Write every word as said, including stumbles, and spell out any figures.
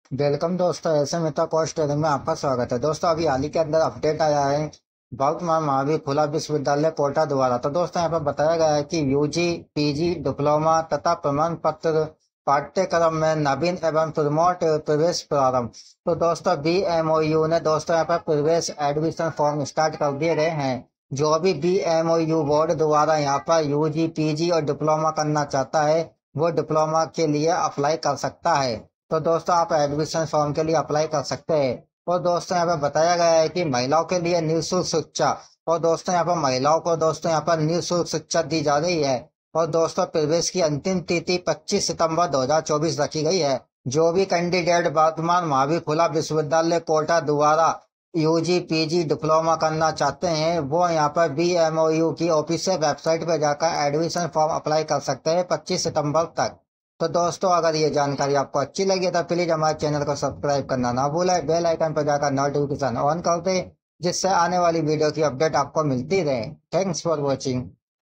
Welcome दोस्तों, ऐसे मित्र course training में आपका स्वागत है। दोस्तों अभी हाल ही के अंदर अपडेट आया है वर्तमान महावीर खुला विश्वविद्यालय कोटा द्वारा। तो दोस्तों यहाँ पर बताया गया है कि यूजी, पीजी, डिप्लोमा तथा प्रमाण पत्र पाठ्यक्रम में नवीन एवं प्रमोट प्रवेश प्रारंभ। तो दोस्तों बी एम ओ यू ने दोस्तों यहाँ पर प्रवेश एडमिशन फॉर्म स्टार्ट कर दिए गए हैं। जो भी B M O U board द्वारा यहाँ पर यूजी, पीजी और डिप्लोमा करना चाहता है वो डिप्लोमा के लिए अप्लाई कर सकता है। तो दोस्तों आप एडमिशन फॉर्म के लिए अप्लाई कर सकते हैं। और दोस्तों यहाँ पर बताया गया है कि महिलाओं के लिए निःशुल्क शिक्षा। और दोस्तों यहाँ पर महिलाओं को दोस्तों यहाँ पर निःशुल्क शिक्षा दी जा रही है। और दोस्तों प्रवेश की अंतिम तिथि पच्चीस सितंबर दो हज़ार चौबीस रखी गई है। जो भी कैंडिडेट वर्तमान महावीर खुला विश्वविद्यालय कोटा द्वारा यूजी, पीजी, डिप्लोमा करना चाहते हैं वो यहाँ पर बी एम ओ यू की ऑफिशियल वेबसाइट पर जाकर एडमिशन फॉर्म अप्लाई कर सकते हैं पच्चीस सितंबर तक। तो दोस्तों अगर ये जानकारी आपको अच्छी लगी तो प्लीज हमारे चैनल को सब्सक्राइब करना ना भूलें, बेल आइकन पर जाकर नोटिफिकेशन ऑन कर दें जिससे आने वाली वीडियो की अपडेट आपको मिलती रहे। Thanks for watching.